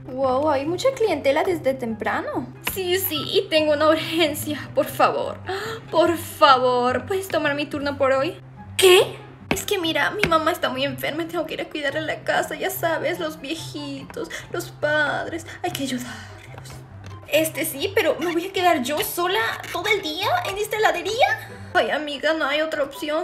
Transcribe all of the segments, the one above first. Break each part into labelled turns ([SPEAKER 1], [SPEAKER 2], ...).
[SPEAKER 1] Wow, hay mucha clientela desde temprano. Sí, y tengo una urgencia. Por favor, ¿puedes tomar mi turno por hoy? ¿Qué? Es que mira, mi mamá está muy enferma y tengo que ir a cuidarle la casa. Ya sabes, los viejitos, los padres, hay que ayudarlos. Sí, pero ¿me voy a quedar yo sola todo el día en esta heladería? Ay, amiga, no hay otra opción.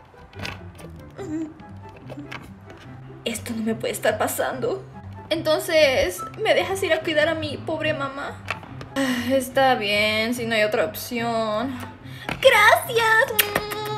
[SPEAKER 1] Esto no me puede estar pasando. Entonces, ¿me dejas ir a cuidar a mi pobre mamá? Está bien, si no hay otra opción. ¡Gracias!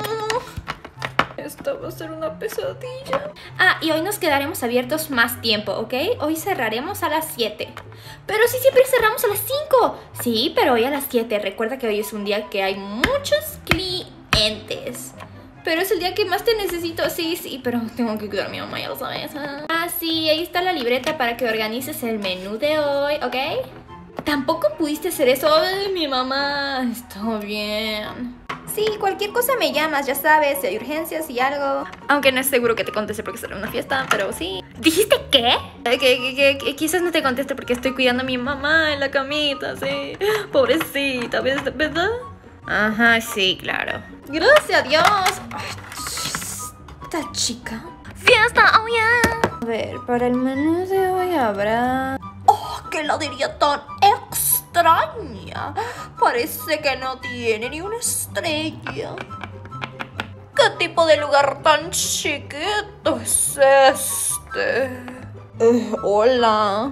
[SPEAKER 1] Esta va a ser una pesadilla. Y hoy nos quedaremos abiertos más tiempo, ¿ok? Hoy cerraremos a las 7. Pero si siempre cerramos a las 5. Sí, pero hoy a las 7. Recuerda que hoy es un día que hay muchos clientes. Pero es el día que más te necesito. Sí, pero tengo que cuidar a mi mamá, ya lo sabes. Sí, ahí está la libreta para que organices el menú de hoy, ¿ok? ¿Tampoco pudiste hacer eso? Ay, mi mamá. Está bien. Sí, cualquier cosa me llamas, ya sabes, si hay urgencias y algo. Aunque no es seguro que te conteste porque será una fiesta, pero sí. ¿Dijiste qué? Que quizás no te conteste porque estoy cuidando a mi mamá en la camita, sí. Pobrecita, ¿verdad? Ajá, sí, claro. Gracias a Dios. Ay, esta chica. ¡Fiesta! ¡Oh, yeah! A ver, para el menú de hoy habrá... ¡Oh, qué heladería tan extraña! Parece que no tiene ni una estrella. ¿Qué tipo de lugar tan chiquito es este? Hola.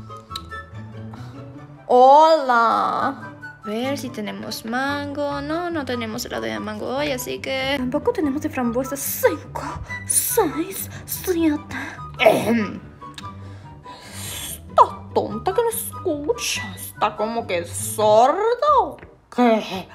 [SPEAKER 1] Hola. A ver si tenemos mango. No tenemos helado de mango hoy, así que... Tampoco tenemos de frambuesa. 5, 6, 7. Está tonta que no escucha. Está como que sordo. ¿Qué?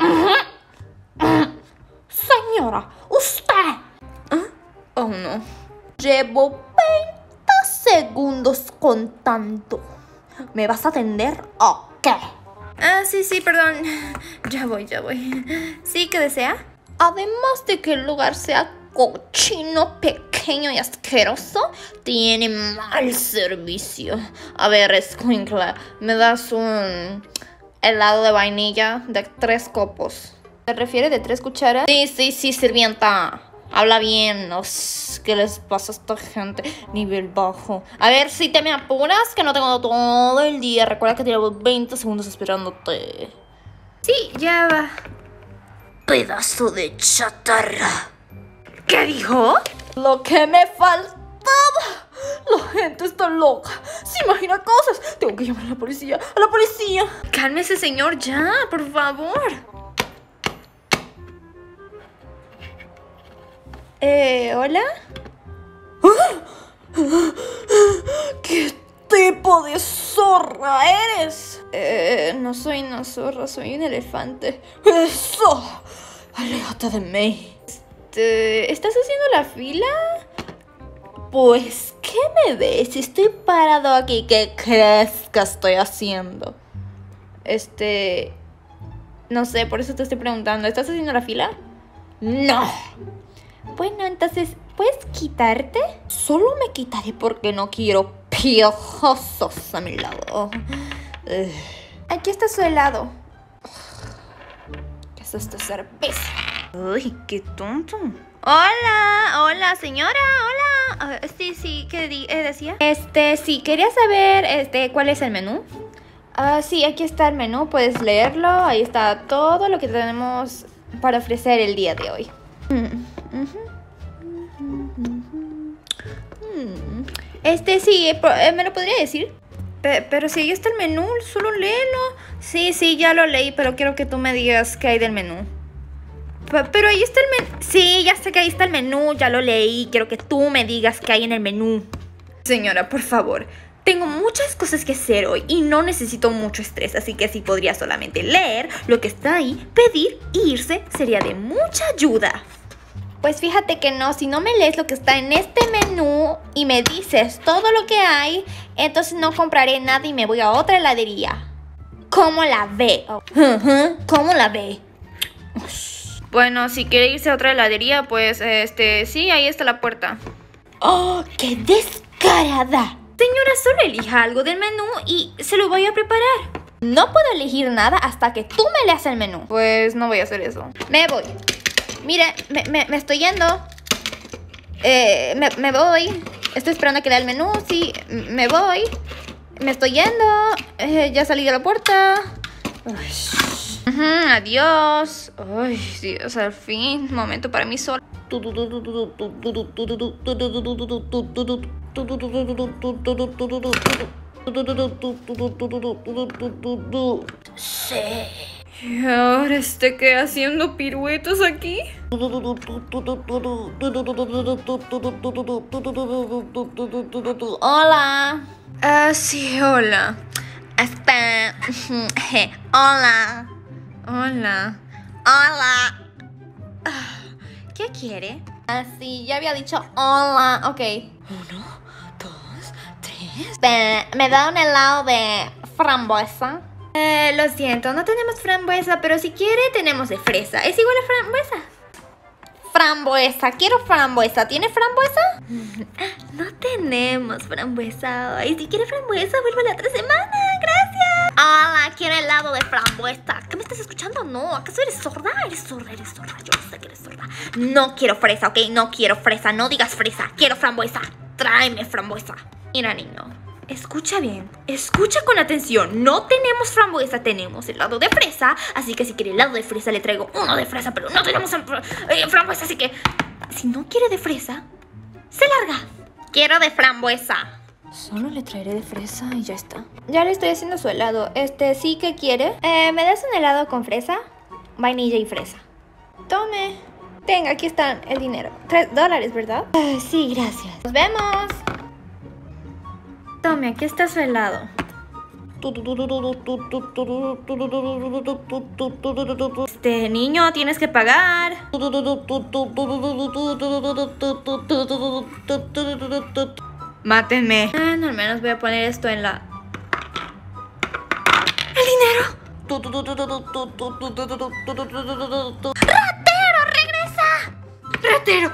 [SPEAKER 1] Señora, usted. Oh, no. Llevo 20 segundos contando. ¿Me vas a atender o qué? Sí, perdón. Ya voy. ¿Sí, qué desea? Además de que el lugar sea cochino, pequeño y asqueroso, tiene mal servicio. A ver, escuincla, ¿me das un helado de vainilla de 3 copos? ¿Se refiere de 3 cucharas? Sí, sirvienta. Habla bien, ¿qué les pasa a esta gente? Nivel bajo. A ver, si te me apuras, que no tengo todo el día. Recuerda que llevo 20 segundos esperándote. Sí, ya va. Pedazo de chatarra. ¿Qué dijo? Lo que me faltaba. La gente está loca. Se imagina cosas. Tengo que llamar a la policía. ¡A la policía! Cálmese, señor, ya, por favor. ¿Hola? ¿Qué tipo de zorra eres? No soy una zorra, soy un elefante. ¡Eso! Aléjate de mí. ¿Estás haciendo la fila? Pues, ¿qué me ves? Estoy parado aquí. ¿Qué crees que estoy haciendo? No sé, por eso te estoy preguntando. ¿Estás haciendo la fila? ¡No! Bueno, entonces, ¿puedes quitarte? Solo me quitaré porque no quiero piojosos a mi lado. Aquí está su helado. ¿Qué es esta cerveza? Uy, qué tonto. Hola, señora, hola. Sí, ¿qué decía? Sí, quería saber, ¿cuál es el menú? Sí, aquí está el menú, puedes leerlo. Ahí está todo lo que tenemos para ofrecer el día de hoy. Sí, ¿me lo podría decir? Pero si ahí está el menú, solo léelo. Sí, ya lo leí, pero quiero que tú me digas qué hay del menú. Pero ahí está el menú. Sí, ya sé que ahí está el menú, ya lo leí. Quiero que tú me digas qué hay en el menú. Señora, por favor. Tengo muchas cosas que hacer hoy y no necesito mucho estrés, así que si podría solamente leer lo que está ahí, pedir e irse, sería de mucha ayuda. Pues fíjate que no, si no me lees lo que está en este menú y me dices todo lo que hay, entonces no compraré nada y me voy a otra heladería. ¿Cómo la ve? ¿Cómo la ve? Bueno, si quiere irse a otra heladería, pues, sí, ahí está la puerta. ¡Oh, qué descarada! Señora, solo elija algo del menú y se lo voy a preparar. No puedo elegir nada hasta que tú me leas el menú. Pues no voy a hacer eso. Me voy. Mire, me estoy yendo. Me voy. Estoy esperando a que lea el menú. Sí, me voy. Me estoy yendo. Ya salí de la puerta. Adiós. Ay, Dios, al fin. Momento para mí sola. Sí. ¿Y ahora qué haciendo piruetas aquí? Hola. Sí, hola. Hola. Hola. Hola. ¿Qué quiere? Sí, ya había dicho hola. Ok. 1, 2, 3. ¿Me da un helado de frambuesa? Lo siento, no tenemos frambuesa, pero si quiere tenemos de fresa. ¿Es igual a frambuesa? Frambuesa, quiero frambuesa. ¿Tiene frambuesa? No tenemos frambuesa. Y si quiere frambuesa, vuelve la otra semana. Gracias. Hola, quiero helado de frambuesa. ¿Qué me estás escuchando? No, ¿acaso eres sorda? Eres sorda. Yo sé que eres sorda. No quiero fresa, ¿ok? No quiero fresa. No digas fresa. Quiero frambuesa. Tráeme frambuesa. Mira, niño. Escucha bien, escucha con atención. No tenemos frambuesa, tenemos helado de fresa. Así que si quiere helado de fresa le traigo uno de fresa. Pero no tenemos frambuesa, así que si no quiere de fresa, se larga. Quiero de frambuesa. Solo le traeré de fresa y ya está. Ya le estoy haciendo su helado. ¿Sí que quiere? ¿Me das un helado con fresa? Vainilla y fresa. Tome. Tenga, aquí está el dinero. $3, ¿verdad? Sí, gracias. Nos vemos. Tome, aquí está su helado. Niño, tienes que pagar. Mátenme. Bueno, al menos voy a poner esto en la... ¡El dinero! ¡Ratero, regresa! ¡Ratero!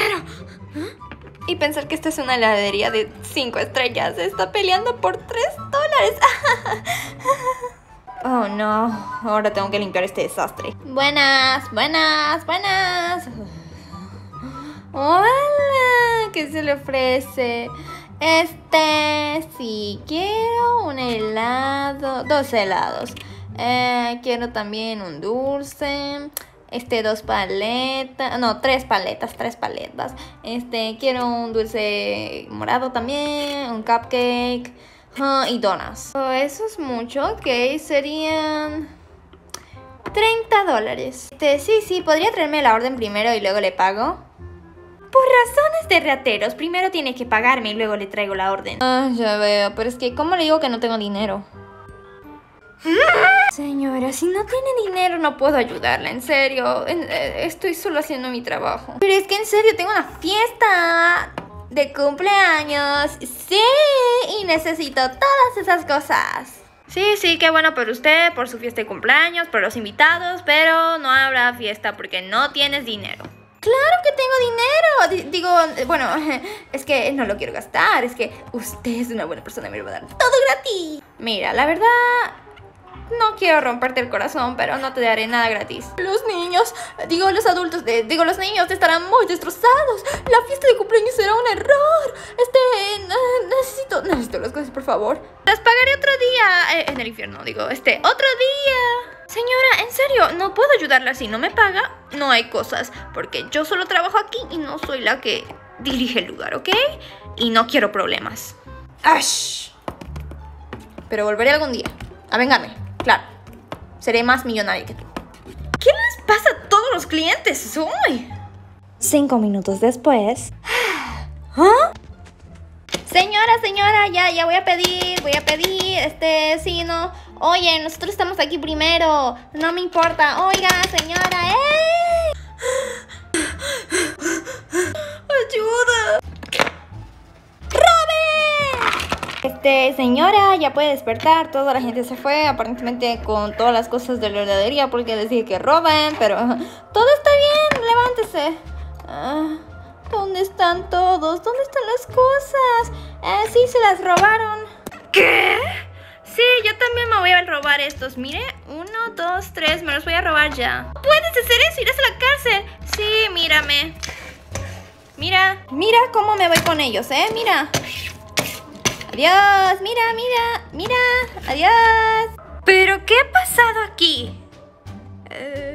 [SPEAKER 1] Y pensar que esta es una heladería de 5 estrellas. Está peleando por $3. Oh, no. Ahora tengo que limpiar este desastre. Buenas. Hola. ¿Qué se le ofrece? Sí, quiero un helado. 2 helados. Quiero también un dulce. 2 paletas, no, 3 paletas. Quiero un dulce morado también, un cupcake y donuts. Eso es mucho, ok, serían $30. Sí, podría traerme la orden primero y luego le pago. Por razones de rateros, primero tiene que pagarme y luego le traigo la orden. Ya veo, pero es que, ¿cómo le digo que no tengo dinero? Señora, si no tiene dinero no puedo ayudarla, en serio. Estoy solo haciendo mi trabajo. Pero es que en serio, tengo una fiesta de cumpleaños. Sí, y necesito todas esas cosas. Sí, qué bueno por usted, por su fiesta de cumpleaños, por los invitados. Pero no habrá fiesta porque no tienes dinero. ¡Claro que tengo dinero! Digo, bueno, es que no lo quiero gastar. Es que usted es una buena persona y me lo va a dar todo gratis. Mira, la verdad... No quiero romperte el corazón, pero no te daré nada gratis. Los niños, los adultos, los niños estarán muy destrozados. La fiesta de cumpleaños será un error. Necesito las cosas, por favor. Las pagaré otro día, en el infierno, otro día. Señora, en serio, no puedo ayudarla si no me paga. No hay cosas, porque yo solo trabajo aquí y no soy la que dirige el lugar, ¿ok? Y no quiero problemas. ¡Ash! Pero volveré algún día a vengarme. Claro, seré más millonaria que tú. ¿Qué les pasa a todos los clientes hoy? 5 minutos después. ¿Ah? Señora, ya voy a pedir. Sí, no. Oye, nosotros estamos aquí primero. No me importa. Oiga, señora, ¡ayuda! Señora, ya puede despertar. Toda la gente se fue, aparentemente con todas las cosas de la heladería, porque les dije que roben, pero todo está bien, levántese. ¿Dónde están todos? ¿Dónde están las cosas? Sí, se las robaron. ¿Qué? Sí, yo también me voy a robar estos. Mire, 1, 2, 3, me los voy a robar ya. ¿Puedes hacer eso? ¿Irás a la cárcel? Sí, mírame. Mira cómo me voy con ellos, mira. Adiós, mira, adiós. ¿Pero qué ha pasado aquí?